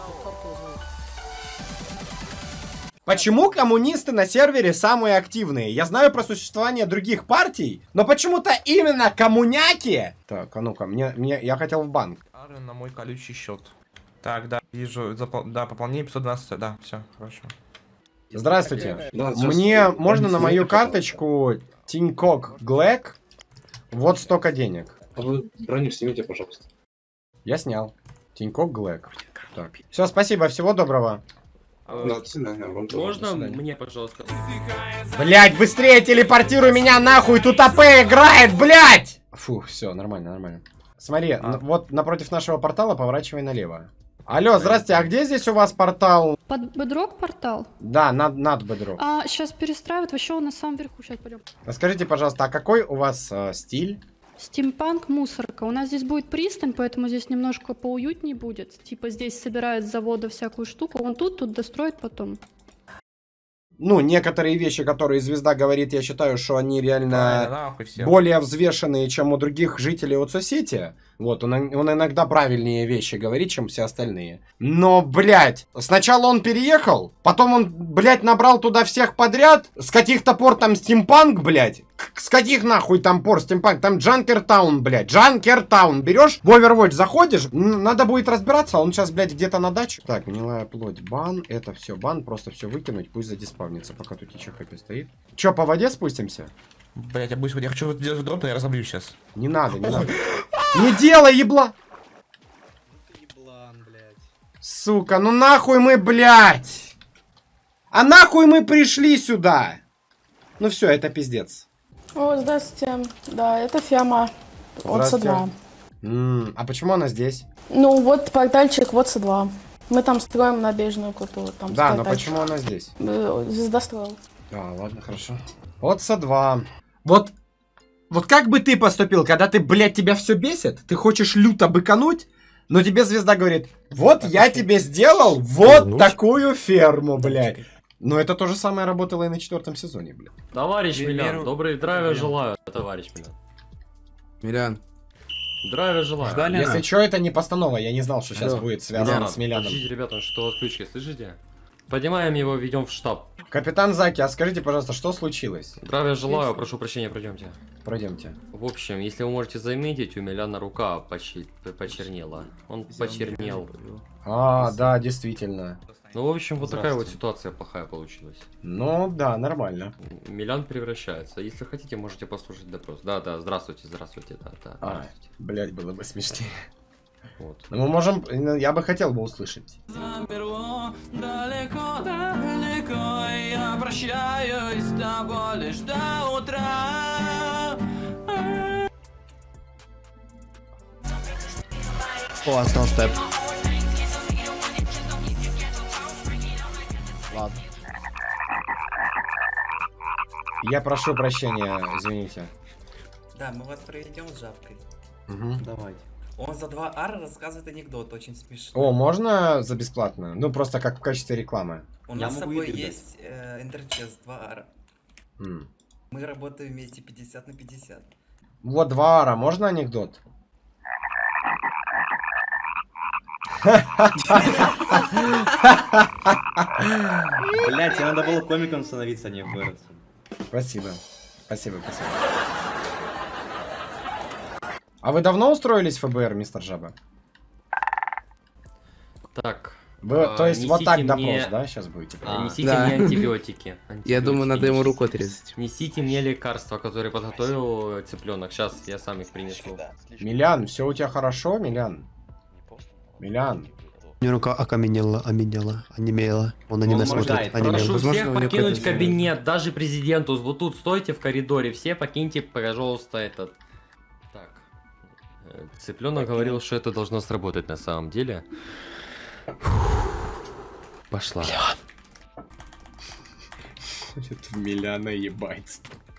Почему коммунисты на сервере самые активные? Я знаю про существование других партий, но почему-то именно коммуняки... Так, а ну-ка, я хотел в банк. На мой колючий счет. Так, да, вижу, да, пополнение 520, да, все, хорошо. Здравствуйте. Мне можно на мою карточку Тинькок Глэк вот столько денег? А вы броню снимите, пожалуйста. Я снял. Тинькок Глэк. Так. Все, спасибо, всего доброго. Можно мне, пожалуйста? Блять, быстрее телепортируй меня нахуй, тут АП играет, блять! Фу, все, нормально, нормально. Смотри, вот напротив нашего портала поворачивай налево. Алло, здрасте, а где здесь у вас портал? Под Bedrock портал? Да, над Bedrock. Сейчас перестраивают, вообще он на самом верху, сейчас пойдем. Расскажите, пожалуйста, а какой у вас стиль? Стимпанк, мусорка. У нас здесь будет пристань, поэтому здесь немножко поуютнее будет. Типа здесь собирают с завода всякую штуку. Вон тут достроят потом. Ну, некоторые вещи, которые Звезда говорит, я считаю, что они реально более взвешенные, чем у других жителей от соцсети. Вот, он иногда правильнее вещи говорит, чем все остальные. Но, блядь, сначала он переехал, потом он, блядь, набрал туда всех подряд. С каких-то пор там стимпанк, блядь. С каких нахуй там пор стимпанк? Там Джанкертаун, блядь. Джанкертаун. Берешь, в Overwatch заходишь, надо будет разбираться, он сейчас, блядь, где-то на даче. Так, гнилая плоть, бан, это все бан, просто все выкинуть, пусть задиспавнится, пока тут ИЧХП стоит. Че, по воде спустимся? Блять, я хочу делать в дроп, но я разобью сейчас. Не надо, не надо. Не делай, ебла! Сука, ну нахуй мы, блядь! А нахуй мы пришли сюда? Ну все, это пиздец. О, здравствуйте. Да, это Фема. Вот 2. А почему она здесь? Ну, вот портальчик вот 2. Мы там строим набережную культуру. Там да, но почему она здесь? Звезда строил. А, ладно, хорошо. Вот 2. Вот как бы ты поступил, когда ты, блядь, тебя все бесит? Ты хочешь люто быкануть, но тебе Звезда говорит, вот я тебе сделал вот такую ферму, блядь. Но это то же самое работало и на 4-м сезоне, блядь. Товарищ Милян, добрый здравия желаю, товарищ Милян. Милян. Здравия желаю. Ждали если что, это не постанова, я не знал, что сейчас будет связано с Миляном. Подождите, ребята, что отключили, слышите? Поднимаем его, ведем в штаб. Капитан Заки, а скажите, пожалуйста, что случилось? Здравия желаю, прошу прощения, пройдемте. Пройдемте. В общем, если вы можете заметить, у Миляна рука почернела. Он почернел. А, да, действительно. Ну, в общем, вот такая вот ситуация плохая получилась. Ну, да, нормально. Милян превращается. Если хотите, можете послушать допрос. Да, здравствуйте, здравствуйте, да. Здравствуйте. Блять, было бы смешнее. Вот. Но мы можем, я бы хотел бы услышать. Далеко, далеко, я прощаюсь с тобой лишь до утра. О, остался степ. Ладно. Я прошу прощения, извините. Да, мы вас проведем с жабкой. Угу. Давайте. Он за 2 ара рассказывает анекдот, очень смешно. О, можно за бесплатно? Ну, просто как в качестве рекламы. У нас с собой есть интерчест 2 ара. Мы работаем вместе 50 на 50. Вот 2 ара, можно анекдот? Блять, тебе надо было комиком становиться, а не ФБР. Спасибо. Спасибо, спасибо. А вы давно устроились в ФБР, мистер Жаба? Так. Вы, то есть вот так допрос, да, сейчас будете? Несите мне антибиотики. Я думаю, надо ему руку отрезать. Несите мне лекарства, которые подготовил цыпленок. Сейчас я сам их принесу. Милян, все у тебя хорошо, Милян? Милян. У него рука окаменела, онемела. Он на меня смотрит, прошу всех покинуть кабинет, даже президенту. Вот тут стойте в коридоре, все покиньте, пожалуйста, этот. Так. Цыпленок говорил, что это должно сработать на самом деле. Пошла. Хочет в Миляна ебать.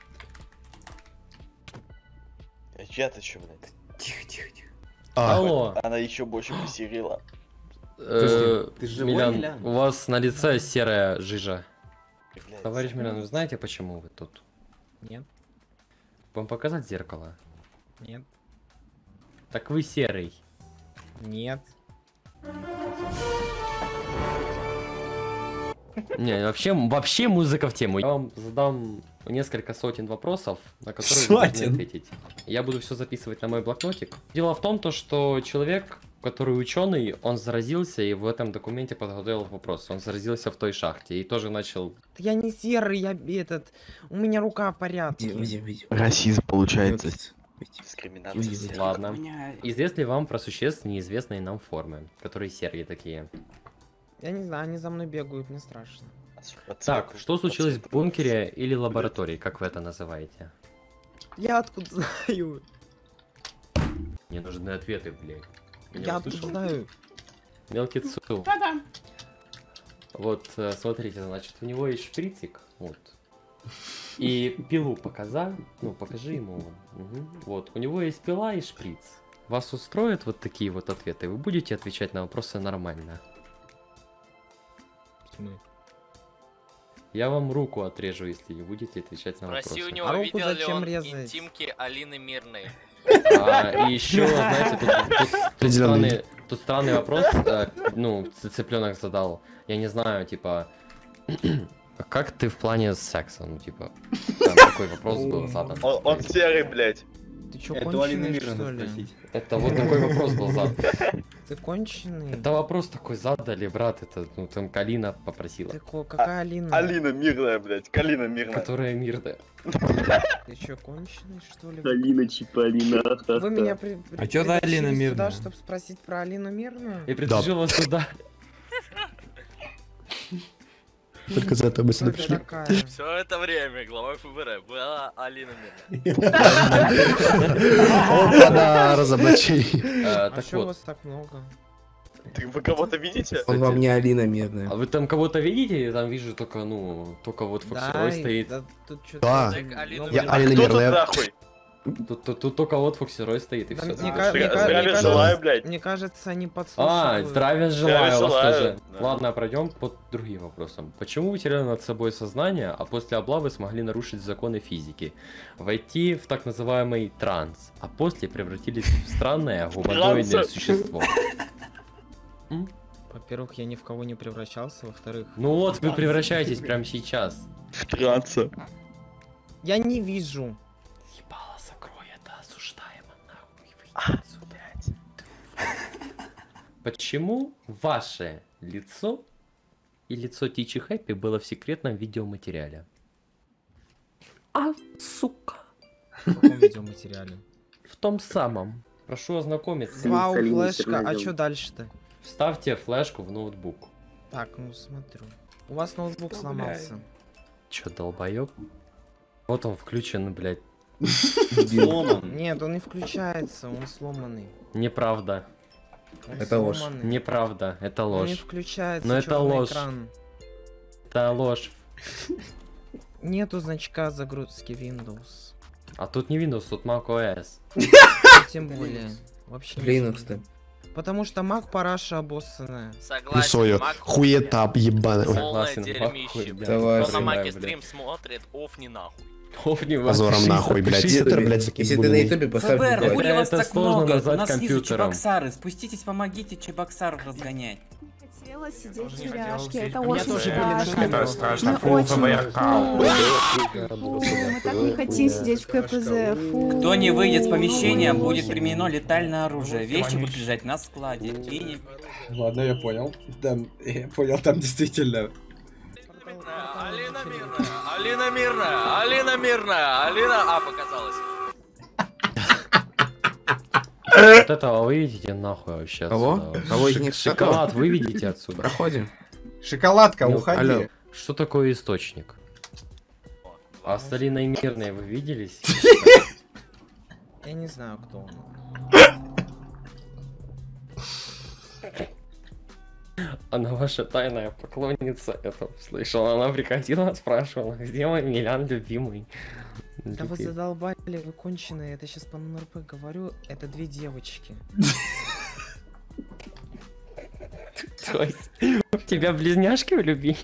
А чья-то что, блядь? Тихо, тихо, тихо. Алло. Она еще больше посерила. Ты живой, Милян? У вас на лице серая жижа. Товарищ Милян, вы знаете, почему вы тут? Нет. Вам показать зеркало? Нет. Так вы серый. Нет. Не, вообще музыка в тему. Я вам задам несколько сотен вопросов, на которые вы должны ответить. Я буду все записывать на мой блокнотик. Дело в том, что человек, который ученый, он заразился и в этом документе подготовил вопрос. Он заразился в той шахте и тоже начал... Я не серый, я этот... У меня рука в порядке. Расизм получается. Дискриминация. Ладно. Известно ли вам про существ неизвестной нам формы, которые серые такие? Я не знаю, они за мной бегают, мне страшно. Так, что случилось в бункере или лаборатории, как вы это называете? Я откуда знаю? Мне нужны ответы, блядь. Я откуда знаю? Мелкий цу. Да-да. Вот, смотрите, значит, у него есть шприцик, вот. И пилу показал, ну, покажи ему. Угу. Вот, у него есть пила и шприц. Вас устроят вот такие вот ответы? Вы будете отвечать на вопросы нормально? Я вам руку отрежу, если не будете отвечать на вопросы. Спроси у него, видел ли он интимки Алины Мирной. И еще, знаете, тут странный вопрос, ну, цыпленок задал. Я не знаю, типа, как ты в плане секса, ну, типа, там такой вопрос был задан. Он серый, блядь. Ты чё, конченый, что ли? Это вот такой вопрос был задан. Ты конченый? Это вопрос такой задали, брат, это, ну, там Калина попросила. Какая Алина? Алина Мирная, блядь, Калина Мирная. Которая мирная. Ты чё, конченый, что ли? Алина Чиполлина. Вы меня А чё за Алина Мирная? сюда, чтобы спросить про Алину Мирную? Я притащил вас сюда. Только за это мы сюда пришли. Все это время главой ФБР была Алина Мирная. Опа-да, разоблачение. А чё у вас так много? Вы кого-то видите? Он вам не Алина Мирная. А вы там кого-то видите? Я там вижу только, ну, только вот Фоксерой стоит. Да, я Алина Мирная. Тут только вот Фоксерой стоит и все. Мне кажется, они подслушивают. Здравия желаю вас тоже. Ладно, пройдем под другим вопросом. Почему вы теряли над собой сознание, а после облавы смогли нарушить законы физики? Войти в так называемый транс, а после превратились в странное гуманоидное существо? Во-первых, я ни в кого не превращался, во-вторых... Ну вот, вы превращаетесь прямо сейчас. В транса. Я не вижу. Ебало, закрой это, осуждаемо, нахуй, выйди отсюда. Почему ваше лицо и лицо Тичи Хэппи было в секретном видеоматериале? Сука. В каком видеоматериале? В том самом. Прошу ознакомиться. Вау, флешка, а что дальше-то? Вставьте флешку в ноутбук. Так, ну смотрю. У вас ноутбук сломался. Чё, долбоёб? Вот он включен, блядь. Нет, он не включается, он сломанный. Неправда. Это ложь. Неправда, это ложь. Он не включается. Но это ложь. Экран. Это ложь. Нету значка загрузки Windows. А тут не Windows, тут macOS. Тем более. Вообще Linux-то. Потому что Mac параша обоссанная. Согласен, хуета ебаная. Полное дерьмище. Кто на Маке стрим смотрит, оф не нахуй. Позором нахуй, блядь. Если ты на ютубе поставь... ФБР, хули вас так много? У нас снизу компьютером. чебоксары. Спуститесь, помогите чебоксаров разгонять. Хотела сидеть в тюряшке, это Мне очень тоже страшно. это страшно. Мы Фу, очень... ФБР. Фу, мы так не хотим сидеть в КПЗ, фу. Кто не выйдет с помещения, будет применено летальное оружие. Вещи будут лежать на складе. Ладно, я понял. Я понял, там действительно... Алина Мирная, Алина Мирная, Алина Мирная, Алина... показалось. Вот этого выведите нахуй вообще Кого? отсюда. Кого из них? Шоколад выведите отсюда. Проходим. Шоколадка, уходи. Алло. Что такое источник? А с Алиной Мирной вы виделись? Я не знаю, кто он. Она ваша тайная поклонница, я там слышал. Она приходила, спрашивала, где мой Милян любимый. Да вы задолбали, вы конченые. Это сейчас по НРП говорю, это две девочки. То есть, тебя близняшки влюбили?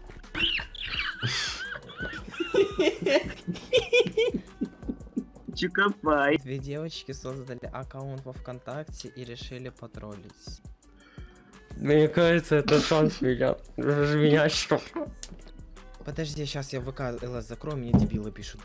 Чикопай. Две девочки создали аккаунт во ВКонтакте и решили потроллить. Мне кажется, это шанс меня что? Подожди, сейчас я ВК ЛС закрою, мне дебилы пишут.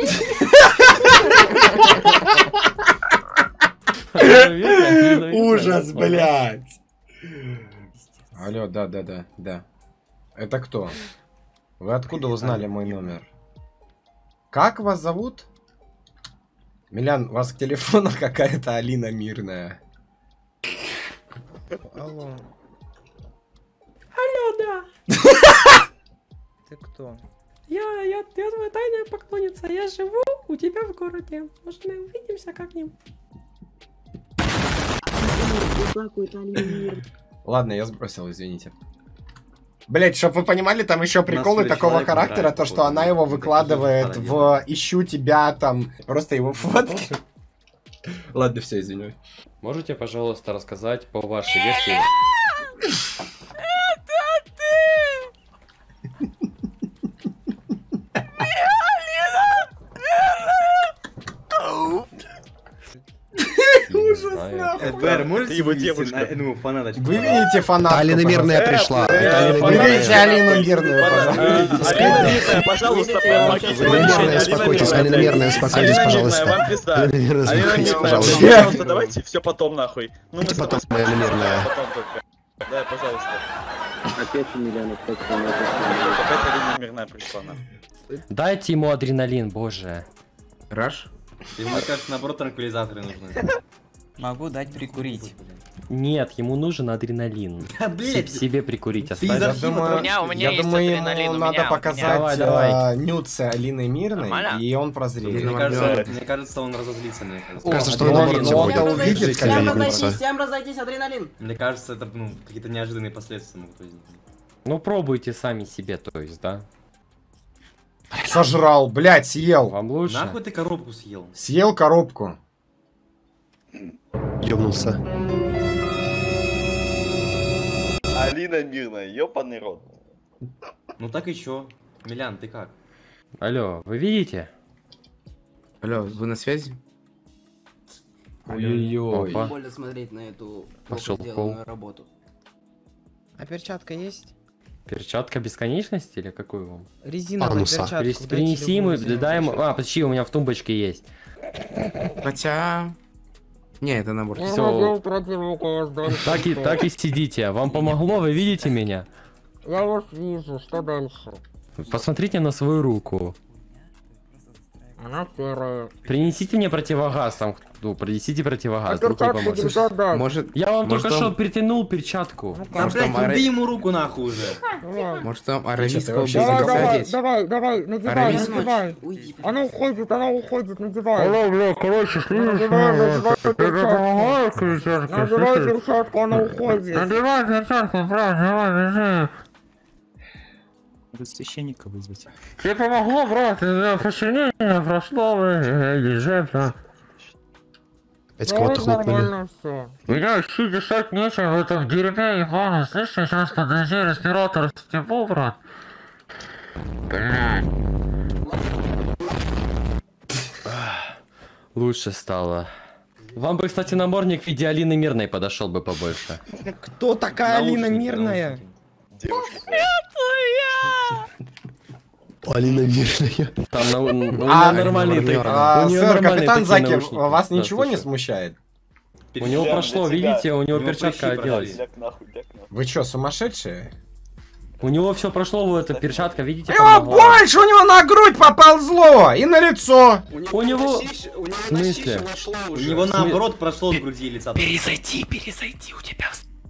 Ужас, блядь. Алло, да. Это кто? Вы откуда узнали мой номер? Как вас зовут? Милян, у вас к телефону какая-то Алина Мирная. Алло. Алло, да. Ты кто? Я твоя тайная поклонница. Я живу у тебя в городе. Может, мы увидимся как-нибудь? Ладно, я сбросил, извините. Блять, чтоб вы понимали, там еще приколы такого характера, то что она его выкладывает в «ищу тебя», там, просто его фотки. Ладно, все, извиняюсь. Можете, пожалуйста, рассказать по вашей версии? ФБР, можете его девушка? Ну, фанаточку. Вы видите фанатку? Алина Мирная пришла. Вы видите Алину Мирную, пожалуйста. Алина Мирная, пожалуйста, помогите. Алина Мирная, успокойтесь, Алина Мирная, успокойтесь, пожалуйста. Вам пизда. Алина Мирная, успокойтесь, пожалуйста. Пожалуйста, давайте все потом нахуй. Ну, мы Потом, Алина Мирная. потом только. Да, пожалуйста. Опять Емельяна, Опять Алина Мирная пришла нахуй. Дайте ему адреналин, боже. Раш? Ему, кажется, наоборот, транквилизаторы нужны. Могу дать прикурить. Нет, ему нужен адреналин. Да, блядь. Себе прикурить Я оставить. думаю, ему надо показать нюцы Алины Мирной, и он прозреет. Мне кажется, он разозлится, мне кажется. Кажется, что он наоборот он увидит, Всем разойтись, адреналин. Мне кажется, это, ну, какие-то неожиданные последствия могут возникнуть. Ну пробуйте сами себе, то есть, да? Сожрал, блядь, съел. Вам лучше? Нахуй ты коробку съел? Съел коробку. Ёбнулся. Алина Мирная, ёбаный рот. Ну так и чё? Милян, ты как? Алло, вы видите? Алло, вы на связи? Ой-ой-ой. Больно смотреть на эту Пошёл сделанную работу. А перчатка есть? Перчатка бесконечности или какую вам? Резиновая Ануса. перчатка. Принеси ему, дай ему... А, почти у меня в тумбочке есть. Хотя... Не, это набор. Все. Так и сидите. Вам помогло? Вы видите меня? Я вас вижу, что дальше? Посмотрите на свою руку. Она серая. Принесите мне противогаз, там, ну, принесите противогаз, вдруг не поможет. Может... Я вам может, только что он- притянул перчатку. Да, блядь, убей ему руку нахуй уже. Может, там арамийского вообще Давай, надевай, надевай. Она уходит, надевай. Алло, бля, короче, Надевай перчатку, она уходит. Надевай перчатку, брат, давай, Священника вызвать. тебе помогло, брат, подчинение прошло, ежедневно. Опять кого-то хлопнули. Все. Меня еще дышать нечем в этом дерьме, ебано. Слышь, сейчас подожди, респиратор степу, брат. Блядь. Лучше стало. Вам бы, кстати, намордник в виде Алины Мирной подошел бы побольше. Кто такая Алина Мирная? Алина Мирная. Там нормальный трек. Сэр, капитан Заки, вас ничего не смущает? У него прошло, видите, у него перчатка оделась. Вы чё, сумасшедшие? У него все прошло, вот эта перчатка, видите? Его больше, у него на грудь поползло и на лицо. У него... В смысле? У него наоборот прошло на груди и лица. Перезайди, у тебя...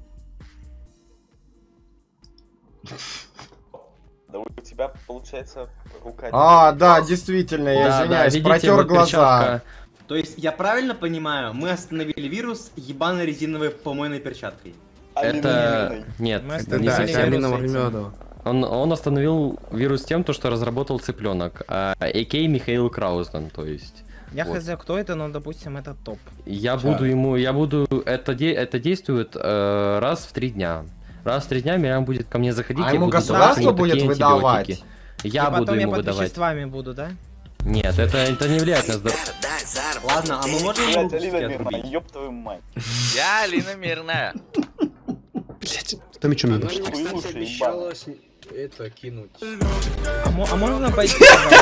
Да у тебя получается рука. А, да, действительно, я извиняюсь, протер глаза. То есть, я правильно понимаю, мы остановили вирус ебаной резиновой помойной перчаткой? Это... Нет, не совсем. Он остановил вирус тем, что разработал цыпленок, а.к. Михаил Краузен, то есть. Я хз, кто это, но допустим это топ. Я буду, это действует раз в 3 дня. Раз в 3 дня Мирян будет ко мне заходить. А ему государство будет выдавать? Я буду ему выдавать. Я под веществами буду, да? Нет, это не влияет на здоровье. Ладно, а мы можем Алина Мирная, ёб твою мать. Я Алина Мирная. Блять. Кто мечом Она ебашит? мне, кстати, обещала это кинуть. А можно пойти?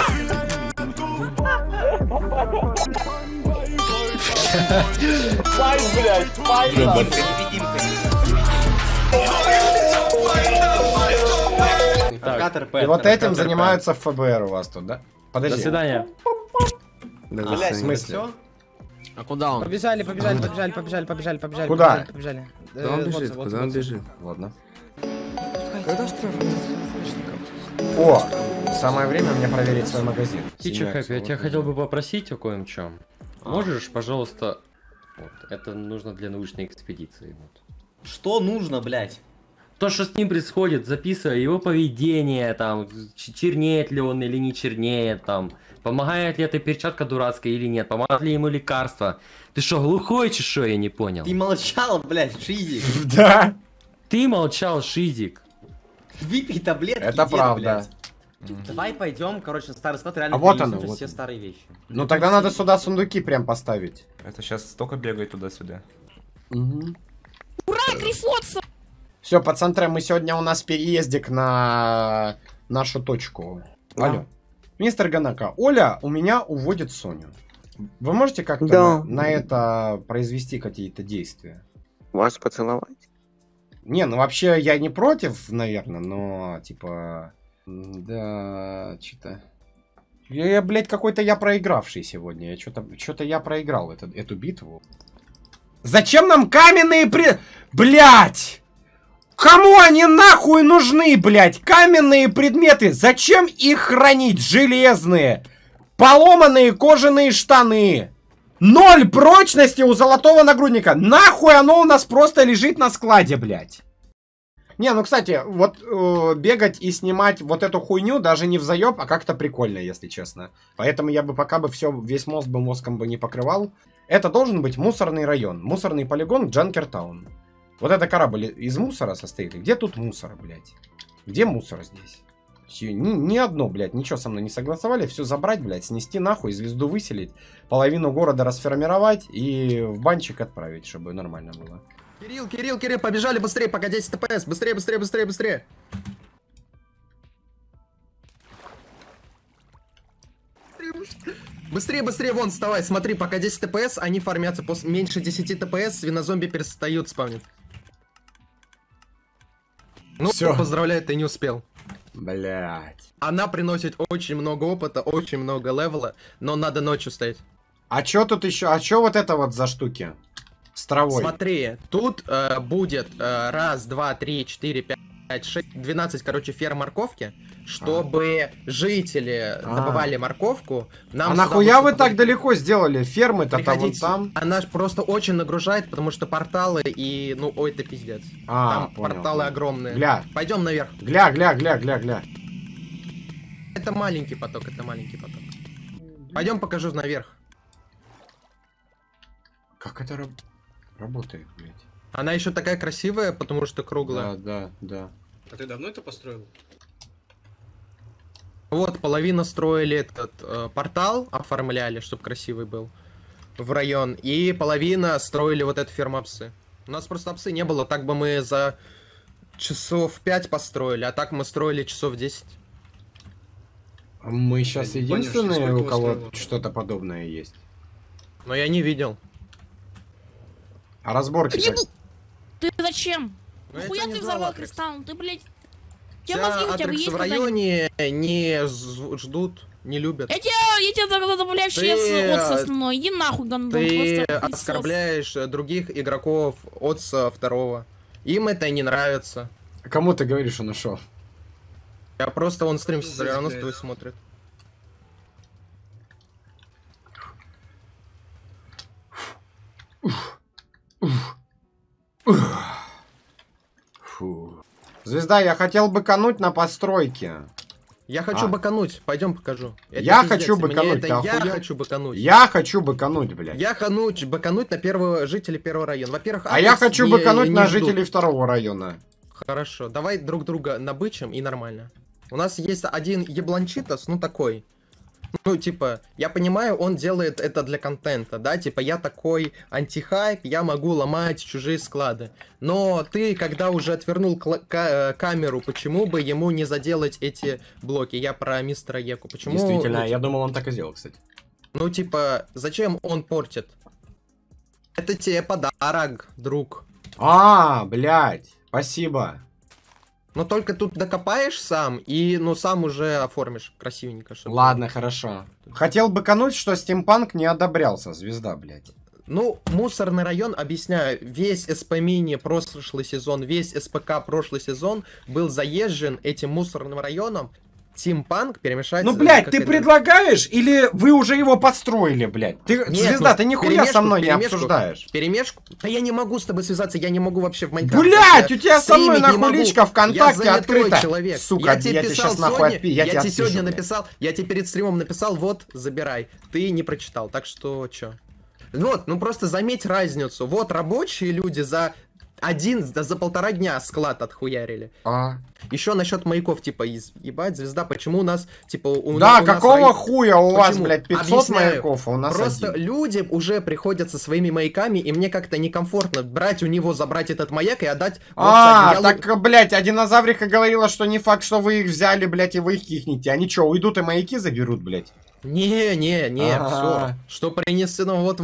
Файт, блядь, файт. И вот этим занимаются в ФБР у вас тут, да? Подожди. До свидания. В смысле? А куда он? Побежали. Куда? Побежали. Куда он бежит? Куда он бежит? Ладно. О, самое время мне проверить свой магазин. Тича Хэппи, я тебя хотел бы попросить о кое-чем. Можешь, пожалуйста... Вот, это нужно для научной экспедиции. Вот. Что нужно, блядь? То, что с ним происходит, записывая его поведение, там, чернеет ли он или не чернеет, там, помогает ли эта перчатка дурацкая или нет, помогает ли ему лекарство. Ты что, глухой, чешо, я не понял? Ты молчал, блядь, Шизик. Да. Ты молчал, Шизик. Выпей таблетки. Это правда. Давай пойдем, короче, старый склад реально вот оно, все старые вещи. Ну тогда надо сюда сундуки прям поставить. Это сейчас столько бегает туда-сюда. Ура, Грифотса! Все, пацаны, мы сегодня у нас переездик на нашу точку. Алло. Мистер Ганака, Оля у меня уводит Соню. Вы можете как-то на это произвести какие-то действия? Вас поцеловать? Не, ну вообще я не против, наверное, но типа... Да, что-то... Я, блядь, какой-то я проигравший сегодня. Что-то я проиграл эту битву. Зачем нам каменные Блядь! Кому они нахуй нужны, блядь? Каменные предметы. Зачем их хранить? Железные. Поломанные кожаные штаны. 0 прочности у золотого нагрудника. Нахуй оно у нас просто лежит на складе, блядь. Не, ну, кстати, вот бегать и снимать вот эту хуйню даже не в заеб, а как-то прикольно, если честно. Поэтому я бы пока бы весь мост бы воском бы не покрывал. Это должен быть мусорный район. Мусорный полигон Джанкертаун. Вот это корабль из мусора состоит. Где тут мусор, блядь? Где мусор здесь? Ни одно, блядь, ничего со мной не согласовали. Все забрать, блядь, снести нахуй, звезду выселить. Половину города расформировать и в банчик отправить, чтобы нормально было. Кирилл, побежали быстрее, пока 10 ТПС. Быстрее. Быстрее, вон, вставай, смотри, пока 10 ТПС, они фармятся. После меньше 10 ТПС свинозомби перестают спавнить. Ну, всё. Поздравляю, ты не успел. Блять. Она приносит очень много опыта, очень много левела, но надо ночью стоять. А чё тут еще? А чё вот это вот за штуки? С травой. Смотри, тут будет 1, 2, 3, 4, 5, 6, 12, короче, ферм морковки, чтобы жители добывали морковку. А нахуя вы так далеко сделали? Фермы-то там вон там. Она просто очень нагружает, потому что порталы и, ну, ой, это пиздец. Там понял, порталы огромные. Гля. Пойдем наверх. Гля. Это маленький поток, Пойдем покажу наверх. Как это работает, блядь? Она еще такая красивая, потому что круглая. Да. А ты давно это построил? Вот, половина строили этот портал, оформляли, чтобы красивый был, в район. И половина строили вот эту ферму псы. У нас просто псы не было, так бы мы за часов 5 построили, а так мы строили часов 10. Мы сейчас единственные, у кого что-то подобное есть. Но я не видел. А разборки как? Ты зачем? Ну, Хуя ты взорвал кристалл? Ты, блядь... Те мозги у тебя Атрекс есть в районе не ждут, не любят. Я тебя добавляю сейчас отца с мной. Иди нахуй, гандон. Ты оскорбляешь других игроков отца второго. Им это не нравится. Кому ты говоришь, он ушел? Я просто он стрим все равно с тобой смотрит. Фу. Звезда, я хотел быкануть на постройке. Я хочу быкануть, пойдем покажу. Я хочу быкануть, Я хочу быкануть, блядь. Я хочу быкануть на жителей первого района. Во-первых, а я хочу быкануть на жителей второго района. Хорошо, давай друг друга набычим и нормально. У нас есть один ебланчитос, ну такой. Ну, типа, я понимаю, он делает это для контента, да, типа, я такой антихайп, я могу ломать чужие склады. Но ты, когда уже отвернул камеру, почему бы ему не заделать эти блоки? Я про мистера Еку. Почему? Действительно, я думал, он так и сделал, кстати. Ну, типа, зачем он портит? Это тебе подарок, друг. Блядь, спасибо. Но только тут докопаешь сам и, ну, сам уже оформишь красивенько. Ладно, хорошо. Хотел бы кануть, что стимпанк не одобрялся, звезда, блядь. Ну, мусорный район, объясняю, весь СП-мини прошлый сезон, весь СПК прошлый сезон был заезжен этим мусорным районом. Тимпанк перемешается... Ну, блядь, ты предлагаешь, или вы уже его подстроили, блядь? Ты, нет, звезда, ты нихуя со мной не обсуждаешь. Перемешку? Да я не могу с тобой связаться, я не могу вообще в Майнкрафте. Блядь, у тебя со мной нахуй личка ВКонтакте открыта. Человек. Сука, я тебе сейчас нахуй отпи, я тебе сегодня написал, я тебе перед стримом написал, вот, забирай. Ты не прочитал, так что, чё? Вот, ну просто заметь разницу. Вот рабочие люди за полтора дня склад отхуярили. Еще насчет маяков, типа, ебать, звезда, почему у нас, типа, Да, какого хуя у вас, блядь, 500 маяков, а у нас просто люди уже приходят со своими маяками, и мне как-то некомфортно брать у него, забрать этот маяк и отдать... так, блядь, а динозаврика говорила, что не факт, что вы их взяли, блядь, и вы их кихните. Они что, уйдут и маяки заберут, блядь? Не, все. Что принесено, вот,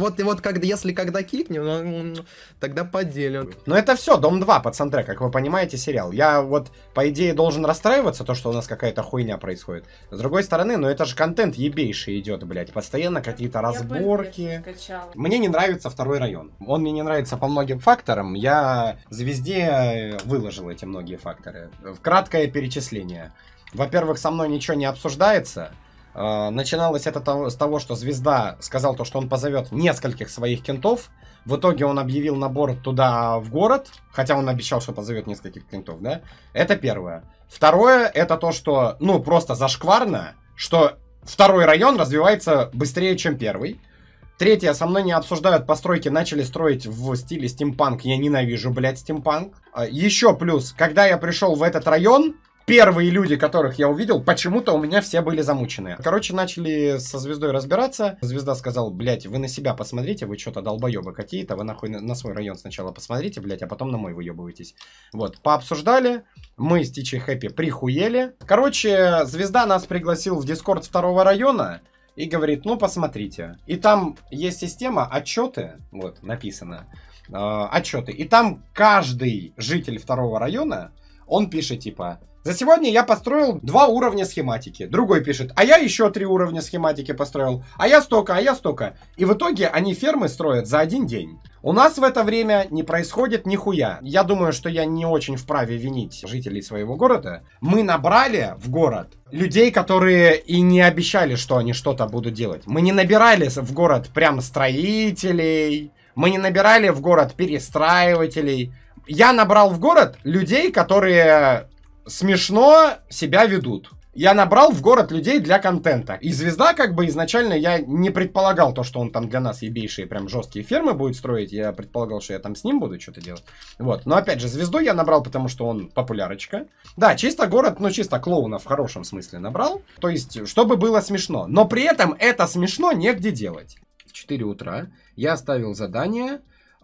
когда кикнем, тогда поделят. Ну это все, Дом 2, пацаны, как вы понимаете, сериал. Я вот, по идее, должен расстраиваться, то, что у нас какая-то хуйня происходит. С другой стороны, ну это же контент ебейший идет, блядь. Постоянно какие-то разборки. Мне не нравится второй район. Он мне не нравится по многим факторам. Я звезде выложил эти многие факторы. Краткое перечисление. Во-первых, со мной ничего не обсуждается. Начиналось это с того, что звезда сказал то, что он позовет нескольких своих кентов. В итоге он объявил набор туда в город, хотя он обещал, что позовет нескольких кентов, да? Это первое. Второе, это то, что, ну, просто зашкварно, что второй район развивается быстрее, чем первый. Третье, со мной не обсуждают постройки, начали строить в стиле стимпанк. Я ненавижу, блядь, стимпанк. Еще плюс, когда я пришел в этот район, первые люди, которых я увидел, почему-то у меня все были замучены. Короче, начали со звездой разбираться. Звезда сказал, блядь, вы на себя посмотрите, вы что-то долбоебы какие-то, вы нахуй на свой район сначала посмотрите, блядь, а потом на мой выебываетесь. Вот, пообсуждали, мы с Тичей Хэппи прихуели. Короче, звезда нас пригласил в дискорд второго района и говорит, ну посмотрите. И там есть система отчеты, вот, написано, отчеты. И там каждый житель второго района, он пишет типа... За сегодня я построил 2 уровня схематики. Другой пишет, а я еще 3 уровня схематики построил. А я столько, а я столько. И в итоге они фермы строят за один день. У нас в это время не происходит нихуя. Я думаю, что я не очень вправе винить жителей своего города. Мы набрали в город людей, которые и не обещали, что они что-то будут делать. Мы не набирали в город прям строителей. Мы не набирали в город перестраивателей. Я набрал в город людей, которые... смешно себя ведут. Я набрал в город людей для контента. И звезда, как бы, изначально я не предполагал то, что он там для нас ебейшие, прям жесткие фермы будет строить. Я предполагал, что я там с ним буду что-то делать. Вот. Но опять же, звезду я набрал, потому что он популярочка. Да, чисто город, ну чисто клоуна в хорошем смысле набрал. То есть, чтобы было смешно. Но при этом это смешно негде делать. В 4 утра я оставил задание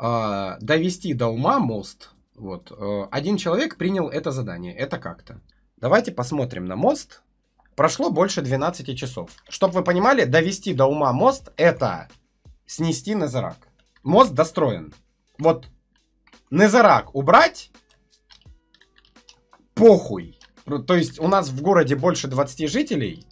довести до ума мост. Вот. Один человек принял это задание. Это как-то. Давайте посмотрим на мост. Прошло больше 12 часов. Чтобы вы понимали, довести до ума мост — это снести Незерак. Мост достроен. Вот Незерак убрать — похуй. То есть у нас в городе больше 20 жителей.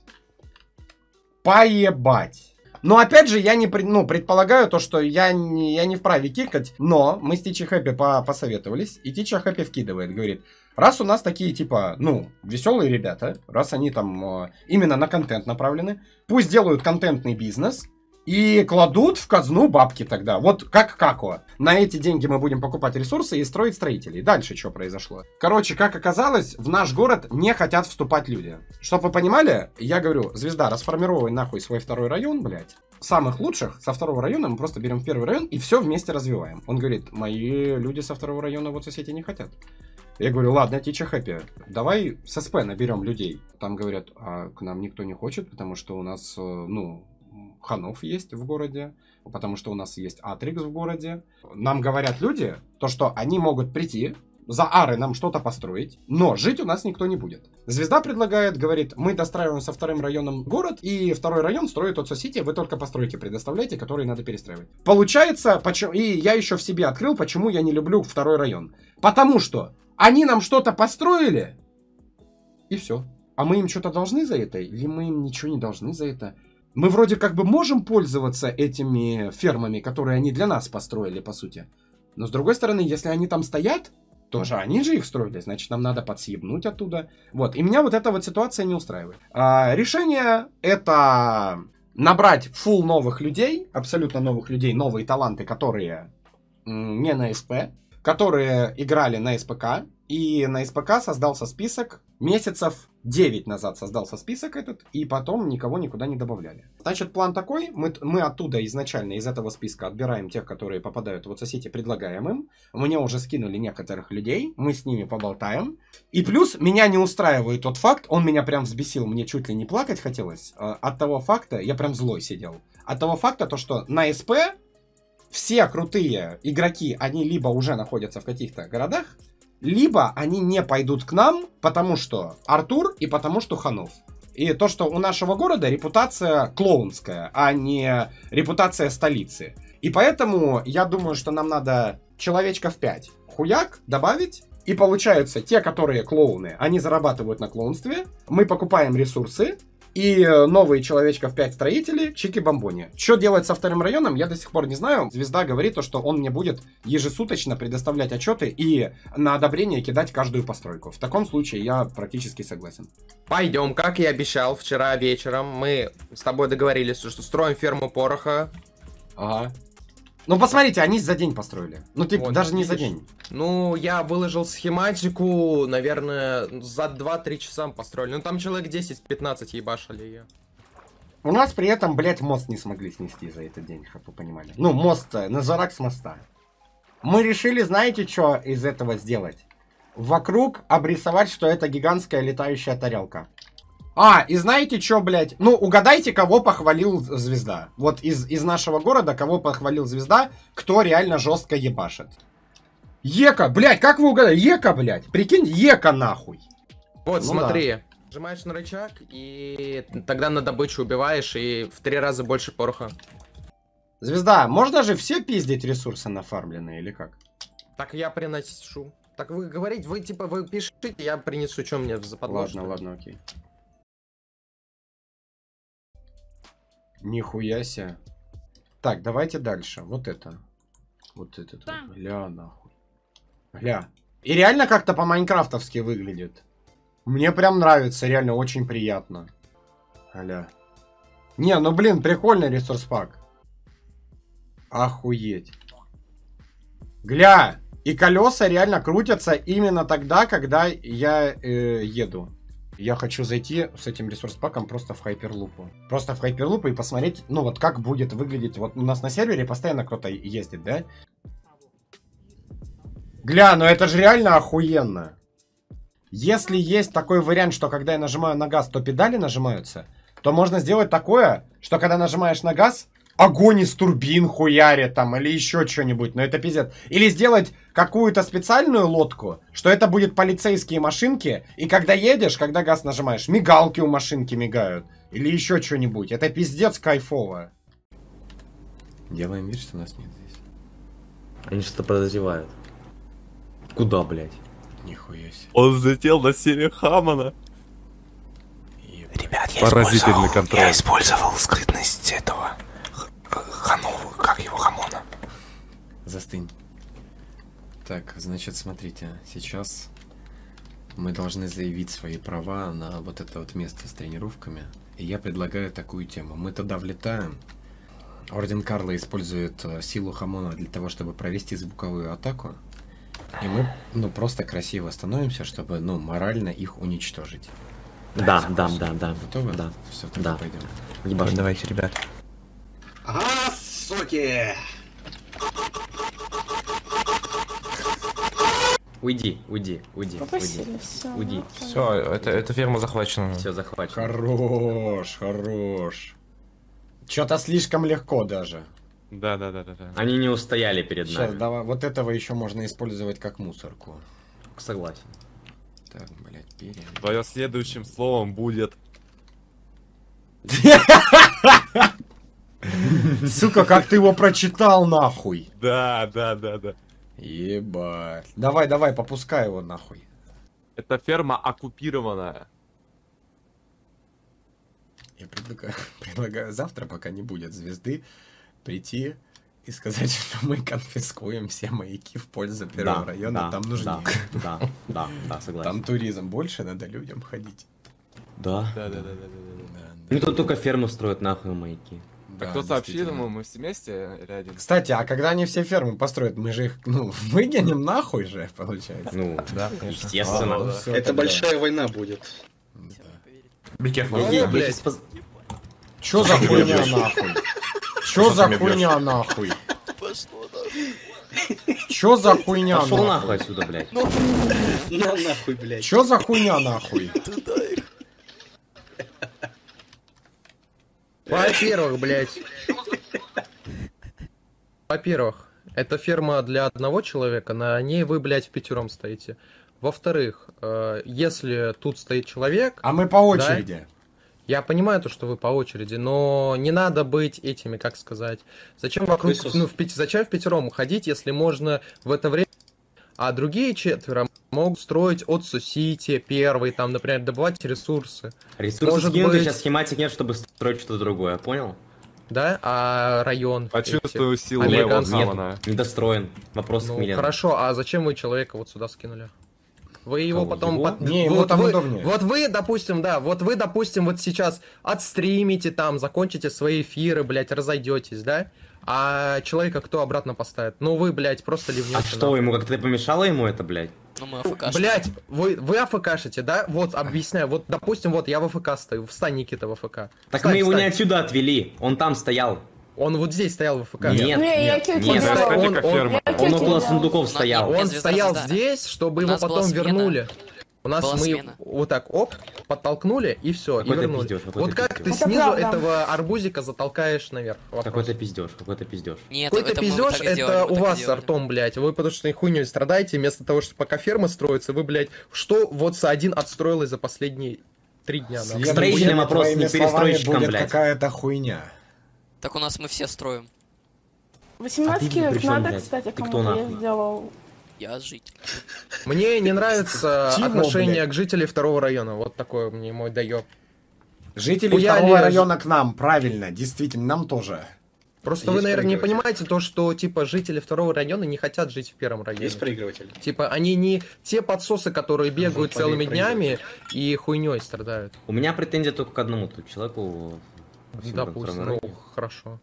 Поебать. Но опять же, я не предполагаю то, что я не вправе кикать, но мы с Тичи Хэппи посоветовались, и Тича Хэппи вкидывает, говорит, раз у нас такие, типа, ну, веселые ребята, раз они там именно на контент направлены, пусть делают контентный бизнес и кладут в казну бабки тогда. Вот как Како. На эти деньги мы будем покупать ресурсы и строить строителей. Дальше что произошло? Короче, как оказалось, в наш город не хотят вступать люди. Чтоб вы понимали, я говорю, звезда, расформировывай нахуй свой второй район, блядь. Самых лучших со второго района мы просто берем в первый район и все вместе развиваем. Он говорит, мои люди со второго района вот соседи не хотят. Я говорю, ладно, teacher happy, давай с СП наберем людей. Там говорят, а к нам никто не хочет, потому что у нас, ну, Ханов есть в городе, потому что у нас есть Атрикс в городе. Нам говорят люди, то, что они могут прийти, за ары нам что-то построить, но жить у нас никто не будет. Звезда предлагает, говорит, мы достраиваем со вторым районом город, и второй район строит от Сити, вы только постройки предоставляете, которые надо перестраивать. Получается, почему... и я еще в себе открыл, почему я не люблю второй район. Потому что они нам что-то построили, и все. А мы им что-то должны за это? Или мы им ничего не должны за это? Мы вроде как бы можем пользоваться этими фермами, которые они для нас построили, по сути. Но с другой стороны, если они там стоят, тоже они же их строили, значит, нам надо подсъебнуть оттуда. Вот, и меня вот эта вот ситуация не устраивает. Решение это набрать фулл новых людей, абсолютно новых людей, новые таланты, которые не на СП, которые играли на СПК, и на СПК создался список, месяцев 9 назад создался список этот, и потом никого никуда не добавляли. Значит, план такой, мы оттуда изначально из этого списка отбираем тех, которые попадают в соцсети, предлагаем им. Мне уже скинули некоторых людей, мы с ними поболтаем. И плюс меня не устраивает тот факт, он меня прям взбесил, мне чуть ли не плакать хотелось, от того факта, я прям злой сидел, от того факта, то, что на СП все крутые игроки, они либо уже находятся в каких-то городах, либо они не пойдут к нам, потому что Артур и потому что Ханов. И то, что у нашего города репутация клоунская, а не репутация столицы. И поэтому я думаю, что нам надо человечков 5 хуяк добавить. И получаются те, которые клоуны, они зарабатывают на клоунстве. Мы покупаем ресурсы. И новые человечков 5 строителей, чики-бомбони. Что делать со вторым районом, я до сих пор не знаю. Звезда говорит, что он мне будет ежесуточно предоставлять отчеты и на одобрение кидать каждую постройку. В таком случае я практически согласен. Пойдем, как и обещал, вчера вечером мы с тобой договорились, что строим ферму пороха. Ага. Ну, посмотрите, они за день построили. Ну, типа, вот, даже не за день. Ну, я выложил схематику, наверное, за 2-3 часа построили. Ну, там человек 10-15 ебашили ее. У нас при этом, блядь, мост не смогли снести за этот день, как вы понимали. Ну, мост, Назарак с моста. Мы решили, знаете, что из этого сделать? Вокруг обрисовать, что это гигантская летающая тарелка. А, и знаете что, блядь? Ну, угадайте, кого похвалил Звезда. Вот из нашего города, кого похвалил Звезда, кто реально жестко ебашит. Ека, блядь, как вы угадали? Ека, блядь, прикинь, Ека нахуй. Вот, ну, смотри, да. Нажимаешь на рычаг, и тогда на добычу убиваешь, и в 3 раза больше пороха. Звезда, можно же все пиздить ресурсы нафармленные, или как? Так я приношу. Так вы говорите, вы типа, вы пишите, я принесу, что мне заподложено. Ладно, окей. Нихуя себе. Так, давайте дальше. Вот это. Вот это. Да. Бля, нахуй. Бля. И реально как-то по-майнкрафтовски выглядит. Мне прям нравится, реально очень приятно. Аля. Не, ну блин, прикольный ресурс-пак. Охуеть. Гля. И колеса реально крутятся именно тогда, когда я еду. Я хочу зайти с этим ресурс-паком просто в хайперлупу. Просто в хайперлупу и посмотреть, ну вот как будет выглядеть. Вот у нас на сервере постоянно кто-то ездит, да? Гля, ну это же реально охуенно. Если есть такой вариант, что когда я нажимаю на газ, то педали нажимаются, то можно сделать такое, что когда нажимаешь на газ, огонь из турбин хуярит там, или еще что-нибудь, но это пиздец. Или сделать какую-то специальную лодку, что это будет полицейские машинки, и когда едешь, когда газ нажимаешь, мигалки у машинки мигают, или еще что-нибудь. Это пиздец кайфово. Делаем вид, что нас нет здесь. Они что-то подозревают. Куда, блядь? Нихуя себе. Он взлетел на серию Хамана. Ребят, я использовал скрытность этого Ханову, как его, Хамона. Застынь. Так, значит, смотрите, сейчас мы должны заявить свои права на вот это вот место с тренировками. И я предлагаю такую тему. Мы туда влетаем. Орден Карла использует силу Хамона для того, чтобы провести звуковую атаку. И мы, ну, просто красиво становимся, чтобы, ну, морально их уничтожить. Да. Готовы? Да. Все, тогда пойдем. Ебать, давайте, ребят. Ага, суки! Уйди. Попросили, всё. Уйди. Все, эта ферма захвачена. Все захвачено. Хорош. Что-то слишком легко даже. Да. Они не устояли перед Сейчас, нами. давай, вот этого еще можно использовать как мусорку. Согласен. Так, блядь, перья. Твое следующим словом будет... Сука, как ты его прочитал, нахуй. Да. Ебать. Давай, попускай его нахуй. Это ферма оккупированная. Я предлагаю завтра, пока не будет звезды, прийти и сказать, что мы конфискуем все маяки в пользу первого района. Там нужнее. Да, согласен. Там туризм больше, надо людям ходить. Да. Ну тут только ферму строят нахуй маяки. А кто сообщил ему, мы все вместе рядом? Кстати, а когда они все фермы построят, мы же их, выгоним нахуй же, получается. Ну, да, естественно. Это большая война будет. Чё за хуйня нахуй? Чё за хуйня нахуй? Чё за хуйня нахуй? Пошёл нахуй отсюда, блядь. На нахуй, блядь. Чё за хуйня нахуй? Во-первых, блядь. Во-первых, это ферма для одного человека, на ней вы, блядь, впятером стоите. Во-вторых, если тут стоит человек... А мы по очереди. Да, я понимаю то, что вы по очереди, но не надо быть этими, как сказать... Зачем вокруг... зачем впятером ходить, если можно в это время... А другие четверо могут строить от Су-Сити, первый, там, например, добывать ресурсы. Ресурсы скинуты, сейчас схематик нет, чтобы строить что-то другое, понял? Да, а район... Почувствую силу моего замана. Недостроен. Вопрос к Милену. Хорошо, а зачем вы человека вот сюда скинули? Вы его потом... Не, ему там удобнее. Вот вы, допустим, вот сейчас отстримите там, закончите свои эфиры, блядь, разойдетесь, да? А человека кто обратно поставит? Ну вы, блядь, просто ливнете. А что, ему как-то помешало ему это, блядь? Ну мы АФКшим. Блядь, вы АФКшите, да? Вот, объясняю, вот, допустим, вот я в АФК стою, встань, Никита, в АФК. Так мы его не отсюда отвели, он там стоял. Он вот здесь стоял в АФК. Нет, он около сундуков стоял. Он стоял здесь, чтобы его потом вернули. У нас мы вот так, оп, подтолкнули и все, и вернули. Вот как ты снизу этого арбузика затолкаешь наверх? Какой-то пиздеж. Какой-то пиздеж, это у вас с артом, блядь. Вы потому что хуйней страдаете, вместо того, что пока ферма строится, вы, блядь, что вот один отстроилось за последние 3 дня? Строительный вопрос не перестройщиком, блядь. Какая-то хуйня. Так у нас мы все строим. 18 килов надо, кстати, кому-то я сделал. Я житель. Мне не нравится отношение к жителям второго района. Вот такое мне мой даёб. Жители второго района к нам, правильно, действительно, нам тоже. Просто вы, наверное, не понимаете то, что, типа, жители второго района не хотят жить в первом районе. Есть проигрыватель. Типа, они не те подсосы, которые бегают целыми днями и хуйней страдают. У меня претензия только к одному тут человеку. Допустим, ну, хорошо.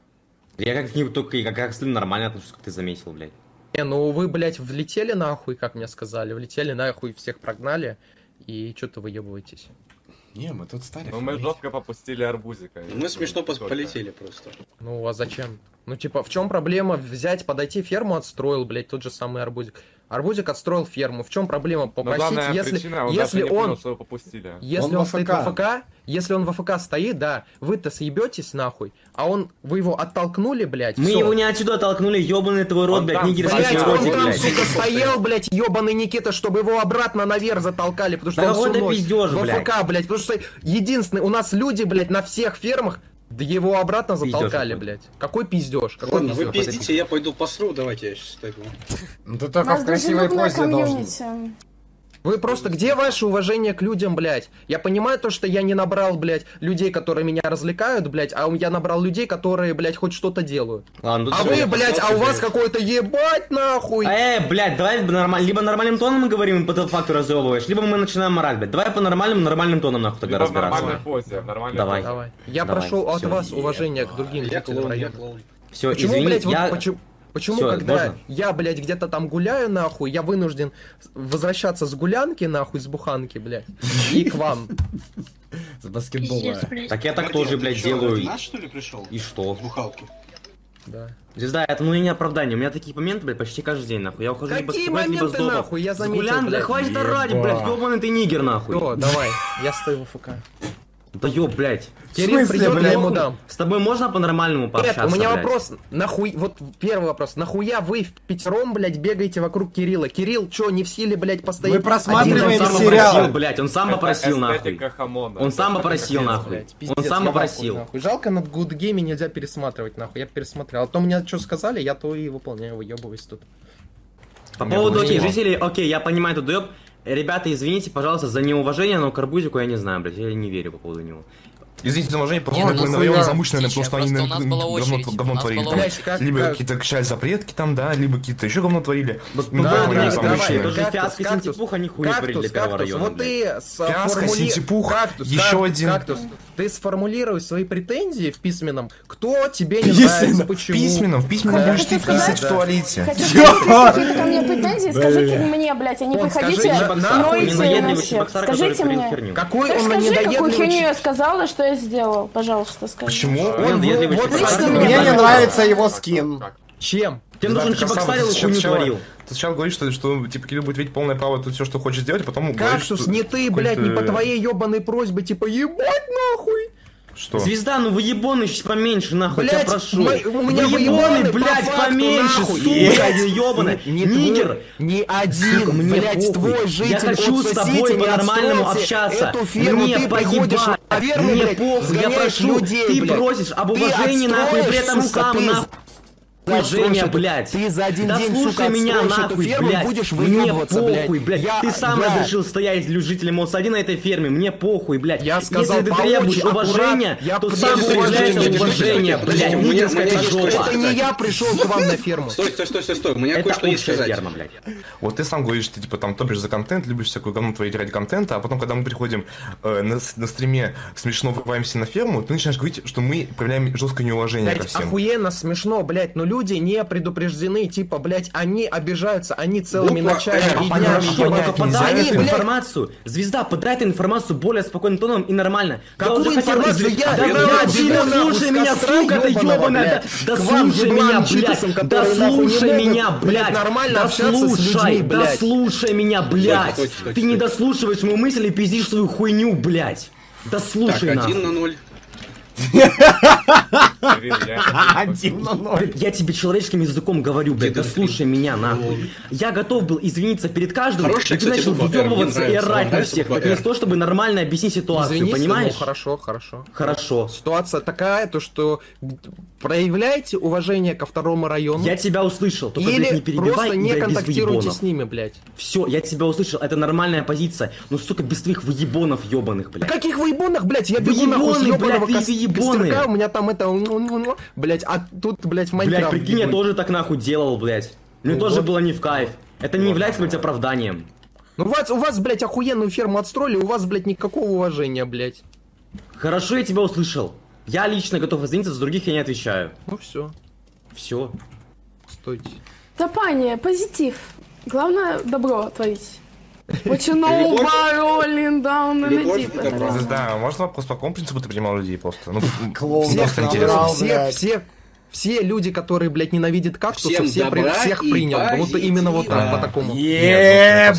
Я как к ним только как с ним нормально отношусь, как ты заметил, блядь. Не, ну вы, блядь, влетели нахуй, как мне сказали. Влетели нахуй, всех прогнали. И что-то выебываетесь. Не, мы тут стали. Ну мы жестко попустили арбузика. Мы смешно полетели просто. Ну а зачем? Ну типа, в чем проблема взять, подойти, ферму отстроил, блядь, тот же самый арбузик. Арбузик отстроил ферму. В чем проблема попросить, если он стоит в АФК, если он в АФК стоит, да, вы-то съебетесь нахуй, а вы его оттолкнули, блядь. Мы его не отсюда оттолкнули, ебаный твой рот, блядь, нигерский ротик, блядь. Он там, блядь. сука, стоял, блядь, ебаный Никита, чтобы его обратно наверх затолкали, потому что он всю ночь в АФК, блядь, потому что единственный, у нас люди, блядь, на всех фермах, да его обратно затолкали, блядь. Какой пиздеж? Ладно, вы пиздите, я пойду посру, давайте я сейчас так. Ну ты только в красивой позе должен. Вы просто, где ваше уважение к людям, блядь? Я понимаю то, что я не набрал, блядь, людей, которые меня развлекают, блядь, а я набрал людей, которые, блядь, хоть что-то делают. Ладно, а вы, блядь, а у вас какой-то ебать нахуй. Блядь, давай либо нормальным тоном мы говорим, и по тому факту разъебываешь, либо мы начинаем морать, блядь. Давай по нормальным тоном нахуй тогда разбираться. Давай. Я прошу от вас уважения к другим жителям района. Все, почему, извини, блядь, Почему, всё, когда можно? Я, блядь, где-то там гуляю, нахуй, я вынужден возвращаться с гулянки, нахуй, с буханки, блядь, и к вам? С баскетбола. Так я так тоже, блядь, делаю. Наш, что ли, пришел? И что? С бухалки. Да. Звезда, это ну не оправдание. У меня такие моменты, блядь, почти каждый день, нахуй. Я ухожу либо с Какие тобой, либо с моменты, домом. нахуй? Я заметил, Гулян, блядь. хватит орать, блядь, ёбаный ты нигер, нахуй. О, давай, я стою в ФК. Да ёб, блядь. Кирилл придет, я ему дам. С тобой можно по-нормальному пообщаться, Нет, у меня блядь? вопрос, нахуй, вот первый вопрос, нахуя вы в пятером, блядь, бегаете вокруг Кирилла? Кирилл, чё, не в силе, блядь, постоит? Мы просматриваем Он сам сериал. попросил, блядь, он сам попросил, нахуй. Он сам попросил, нахуй. Он сам попросил. Нахуй. Жалко, на Good Game нельзя пересматривать, нахуй, я пересмотрел. А то мне что сказали, я то и выполняю, выебываюсь тут. По поводу, окей, жителей, окей, я понимаю, тут доеб. Ребята, извините, пожалуйста, за неуважение, но к Арбузику я не знаю, блядь, я не верю по поводу него. Извините за уважение, просто мы на районе замучены, потому что они говно творили. Либо какие-то качали запретки там, да, либо какие-то еще говно творили. Давай, тоже Фиаско и Синтипух, они хуй творили для первого района. Вот ты Фиаско, Синтипух, еще один. Ты сформулируй свои претензии в письменном, кто тебе не нравится, почему. В письменном будешь ты писать в туалете. Хотите ко мне претензии, скажите мне, блядь, а не приходите, скажите мне. Какой он Скажи, какую херню я сказала, что я сделал, пожалуйста, скажи. Почему? Мне не нравится его скин. Чем? Тебе нужен Чебоксарил и хуйню творил. Ты сначала говоришь, что типа Кирилл будет видеть полное право тут все, что хочет сделать, а потом говоришь, Кактус, что... не ты, блядь, не по твоей ебаной просьбе, типа, ебать нахуй! Что? Звезда, ну выебоный чуть поменьше, нахуй, блядь, тебя прошу. У меня выебоный, блядь, поменьше, нахуй. сука, ебаный. Нигер. Не один, сука, мне блядь, похуй. твой житель Я хочу с тобой по-нормальному общаться. Эту ферму мне ты поебать. на ферму, Мне блядь, похуй, я прошу. людей, ты блядь. просишь об уважении, нахуй, и при этом сам, нахуй. Уважение, блядь. Ты за один да день, слушай сука, меня, отстроишь эту нахуй, ферму, блядь. будешь Мне выебываться, похуй, блядь. Ты сам да. разрешил стоять жителям МОС-1 на этой ферме. Мне похуй, блядь. Я сказал, если ты требуешь уважения, то сам требуешь уважения, блядь. Нигерская жопа. Это не я пришел к вам на ферму. Стой, у меня кое-что есть сказать. Ферма, блядь. Вот ты сам говоришь, ты типа там топишь за контент, любишь всякую говно творить ради контента, а потом, когда мы приходим на стриме смешно врываемся на ферму, ты начинаешь говорить, что мы проявляем жесткое неуважение ко блядь, всем. охуенно смешно, блядь, но люди не предупреждены, типа, блядь, они обижаются, они целыми ночами и днями, Подай эту информацию. Звезда, подай эту информацию более спокойным тоном и нормально. Какую информацию я? Да слушай меня, сука, ты ебаная. Да слушай меня, блядь. Да слушай меня, блядь. Нормально Да общаться с людьми, да блядь. слушай меня, блядь. Ты не дослушиваешь мою мысль и пиздишь свою хуйню, блядь. Да слушай нахуй. 1-0. 1-0. Я тебе человеческим языком говорю, блядь, да слушай меня, нахуй. Я готов был извиниться перед каждым, и ты начал въебываться и орать на всех. Так не то, чтобы нормально объяснить ситуацию, понимаешь? Хорошо, хорошо. Хорошо. Ситуация такая, то что проявляйте уважение ко второму району. Я тебя услышал, только, блядь, не или перебивай просто и, не блядь, без контактируйте выебонов. с ними, блядь. Все, я тебя услышал, это нормальная позиция. Ну, сука, без твоих выебонов ебаных, блядь. Каких выебонов, блядь? Я бегу нахуй с ебаного костерка, у меня там это, блядь, а тут, блядь, в Майнкрафт. Блядь, прикинь, я тоже так нахуй делал, блядь. Мне тоже было не в кайф. Это не является, блядь, оправданием. Ну у вас, блядь, охуенную ферму отстроили, у вас, блядь, никакого уважения, блядь. Хорошо, я тебя услышал. Я лично готов извиниться, за других я не отвечаю. Ну все. Все. Стойте. Топание, позитив. Главное, добро творить. Очень баролин даун на Да, можно вопрос по какому принципу ты принимал людей просто? Ну, просто интересно. Все люди, которые, блядь, ненавидят кактуса, всех принял. Вот именно вот так, по такому. Нет,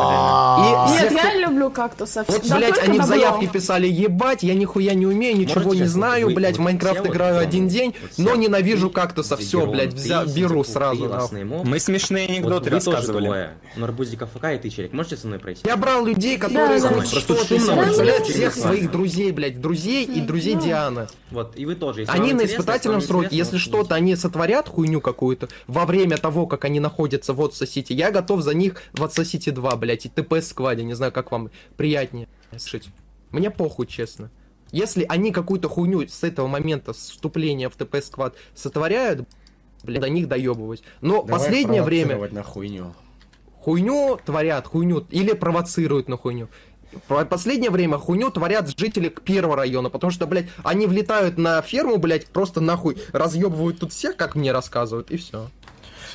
я люблю кактусов. Вот, блядь, они в заявке писали, ебать, я нихуя не умею, ничего не знаю, блядь, в Майнкрафт играю один день, но ненавижу кактусов. Все, блядь, беру сразу. Мы смешные анекдоты рассказывали. Нарбузик АФК и ты, Челик, можете со мной пройти? Я брал людей, которые представляют всех своих друзей, блядь, друзей и друзей Дианы. Вот, и вы тоже. Они на испытательном сроке, если что-то они сотворят хуйню какую-то во время того, как они находятся в Отсо-Сити, я готов за них в Отсо-Сити 2, блядь, и ТПС-скваде, не знаю, как вам приятнее слышать. Мне похуй, честно. Если они какую-то хуйню с этого момента, с вступления в ТПС-сквад сотворяют, блядь, до них доебываюсь. Но давай последнее время... на хуйню. Хуйню творят, хуйню, или провоцируют на хуйню. В последнее время хуйню творят жители первого района, потому что, блядь, они влетают на ферму, блядь, просто нахуй разъебывают тут всех, как мне рассказывают, и все.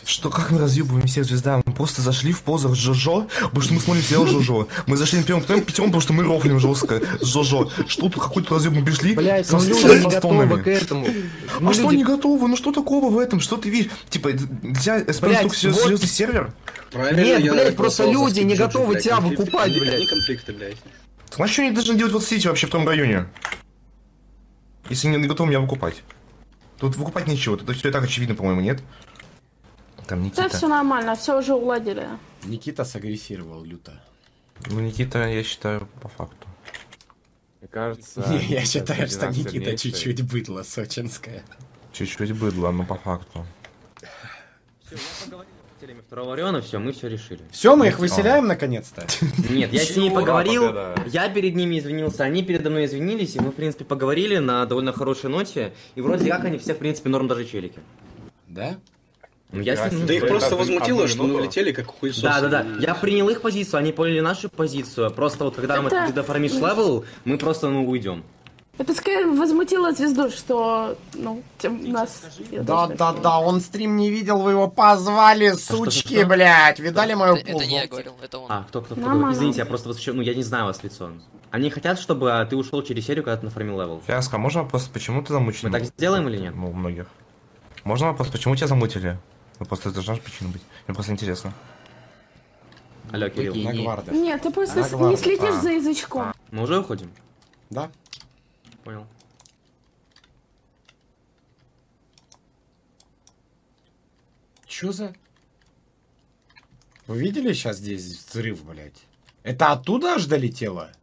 Что, как мы разъебываем всех звезда? Мы просто зашли в позах Жожо, потому что мы смотрим сериал Жожо. Мы зашли на первом пятером, потому что мы рофлим жестко с Жожо. Что тут, какой-то разъеб мы пришли? Блять, с люди не готовы к этому. А что не готовы? Ну что такого в этом? Что ты видишь? Типа, нельзя СП серьезный сервер? Нет, блять, просто люди не готовы тебя выкупать, блять. Одни конфликты, блять. А что они должны делать в Сити вообще в том районе? Если не готовы меня выкупать. Тут выкупать нечего, тут все и так очевидно, по-моему, нет? Там Никита. Да, все нормально, все уже уладили. Никита сагрессировал люто. Ну, Никита, я считаю, по факту. Мне кажется... Я считаю, что Никита чуть-чуть быдло сочинское. Чуть-чуть быдло, но по факту. Все, я поговорил с жителями второго района, все, мы все решили. Все, мы их выселяем наконец-то? Нет, я с ними поговорил, я перед ними извинился, они передо мной извинились, и мы, в принципе, поговорили на довольно хорошей ноте, и вроде как они все, в принципе, норм даже челики. Да? Я с ним... Да их просто возмутило, что мы улетели как хуесосы. Да. Я принял их позицию, они поняли нашу позицию. Просто вот когда ты дофармишь левел, мы просто уйдем. Это скорее возмутило звезду, что, ну, нас... Да, он стрим не видел, вы его позвали, сучки, блядь. Видали мою пузо? Это не я говорил, это он. Кто? Извините, я просто восхищен, я не знаю вас лицо. Они хотят, чтобы ты ушел через серию, когда ты нафармил левел. Фиаско, можно вопрос, почему ты замучен? Мы так сделаем или нет? Ну, у многих. Можно вопрос, почему тебя замутили? Ну, просто это должна причина быть. Мне просто интересно. Алло, Кирилл. Нет, ты просто не следишь за язычком. Мы уже уходим? Да. Понял. Чё за... Вы видели сейчас здесь взрыв, блядь? Это оттуда аж долетело?